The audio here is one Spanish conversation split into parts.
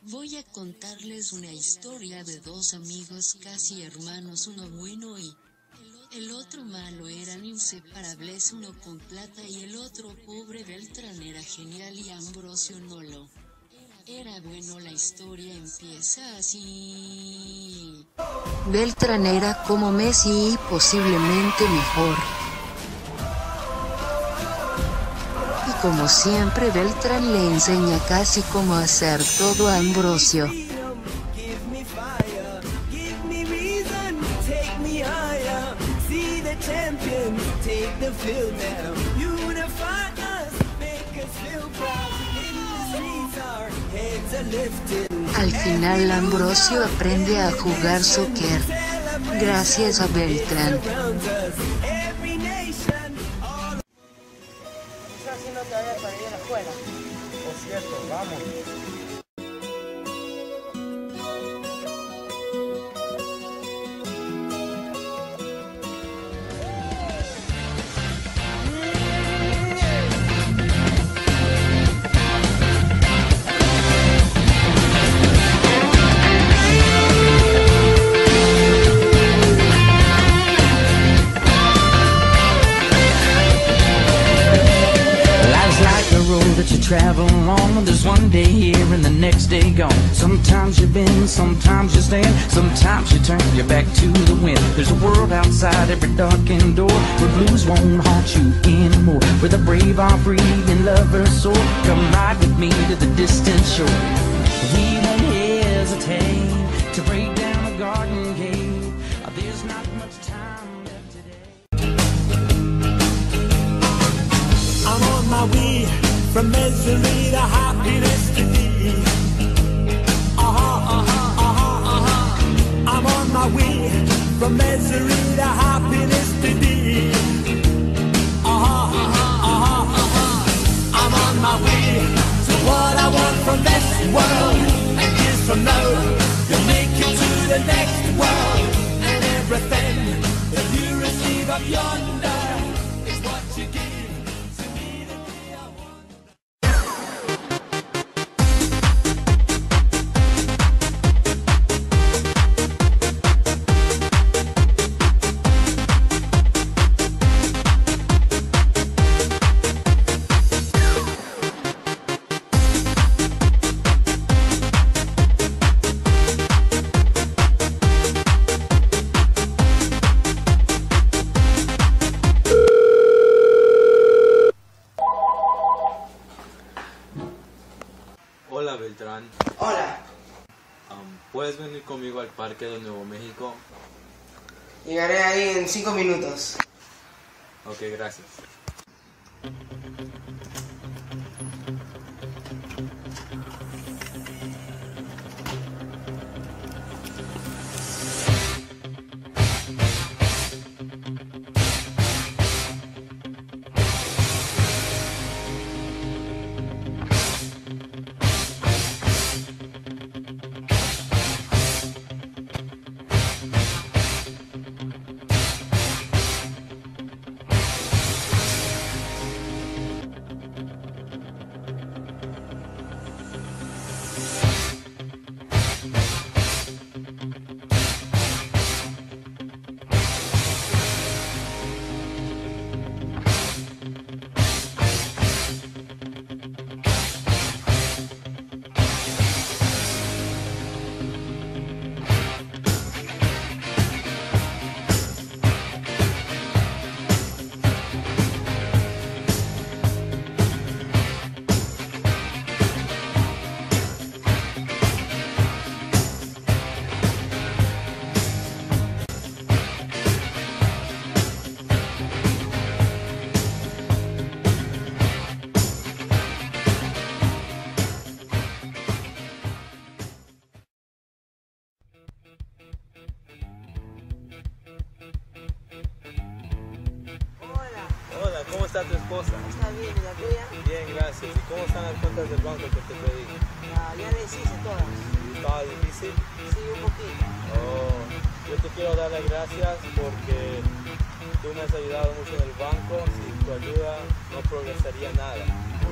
Voy a contarles una historia de dos amigos casi hermanos, uno bueno y el otro malo. Eran inseparables, uno con plata y el otro pobre. Beltrán era genial y Ambrosio no lo era bueno. La historia empieza así. Beltrán era como Messi y posiblemente mejor. Y como siempre Beltrán le enseña casi cómo hacer todo a Ambrosio. Al final Ambrosio aprende a jugar soccer, gracias a Beltrán. Así no te vayas para ir a la escuela. Es cierto, vamos. That you travel on, there's one day here and the next day gone. Sometimes you bend, sometimes you stand, sometimes you turn your back to the wind. There's a world outside every darkened door, where blues won't haunt you anymore, where the brave are free and lovers soar. Come ride with me to the distant shore. We won't hesitate to break down a garden gate. There's not much time left today. I'm on my way from misery to happiness today. I'm on my way from misery to happiness today. I'm on my way to what I want from this world. And years from now, you'll make it to the next world. And everything that you receive up yonder is what you give. Hola Beltrán. Hola, ¿Puedes venir conmigo al parque de Nuevo México? llegaré ahí en 5 minutos. Ok, gracias. Hola, ¿cómo está tu esposa? Está bien, ¿y la tuya? Bien, gracias. ¿Y cómo están las cuentas del banco que te pedí? Ya les hice todas. ¿Estaba difícil? Sí, un poquito. Oh, yo te quiero dar las gracias porque tú me has ayudado mucho en el banco. Sin tu ayuda no progresaría nada.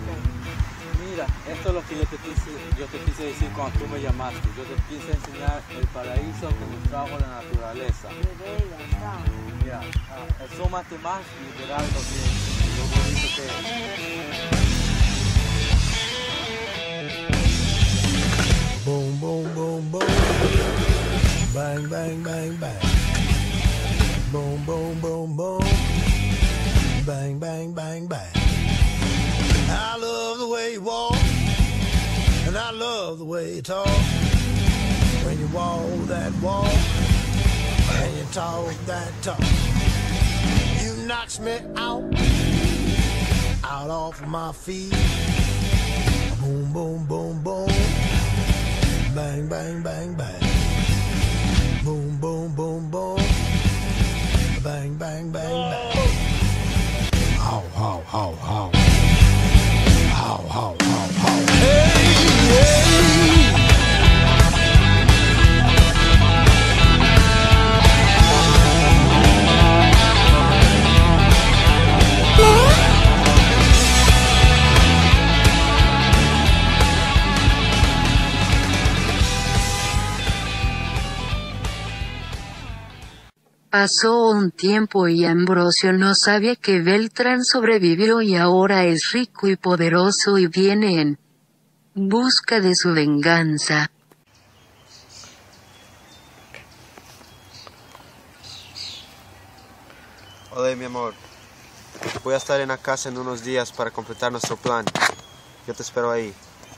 Mira, esto es lo que yo te quise decir cuando tú me llamaste. Yo te quise enseñar el paraíso que nos trajo la naturaleza. Mira, asómate más y verás lo bonito que es. Boom, boom, boom, boom. Bang, bang, bang, bang. Boom, boom, boom, boom. Bang, bang, bang, bang. I love the way you walk, and I love the way you talk. When you walk that walk, and you talk that talk. You knocks me out off of my feet. Boom, boom, boom, boom. Bang, bang, bang, bang. Boom, boom, boom, boom. Bang, bang, bang, bang. How, how, how, how. How, how, how, how. Hey, hey. Pasó un tiempo y Ambrosio no sabía que Beltrán sobrevivió y ahora es rico y poderoso y viene en busca de su venganza. Hola, mi amor. Voy a estar en la casa en unos días para completar nuestro plan. Yo te espero ahí.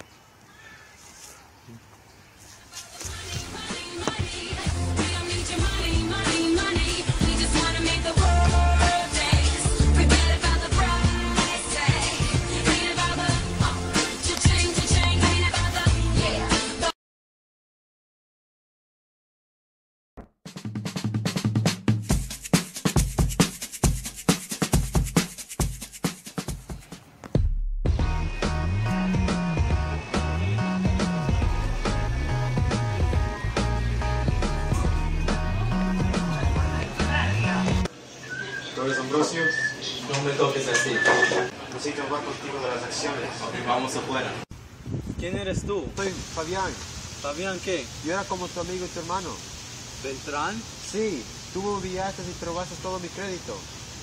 Ambrosio, no me toques así. Necesito hablar contigo de las acciones. Ok, vamos afuera. ¿Quién eres tú? Soy Fabián. ¿Fabián qué? Yo era como tu amigo y tu hermano. ¿Beltrán? Sí, tú me humillaste y te robaste todo mi crédito.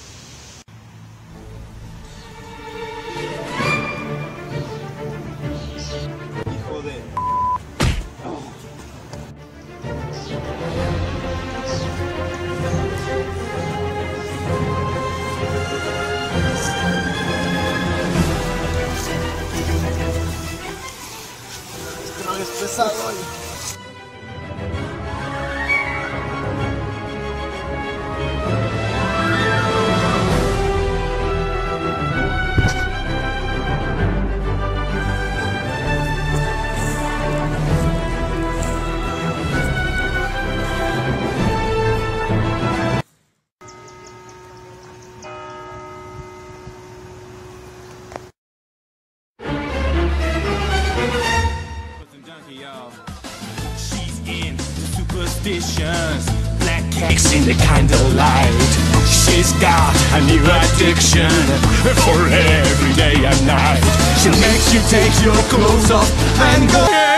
Hijo de... Es pesado hoy. Black cakes in the candlelight. She's got a new addiction for every day and night. She makes you take your clothes off and go.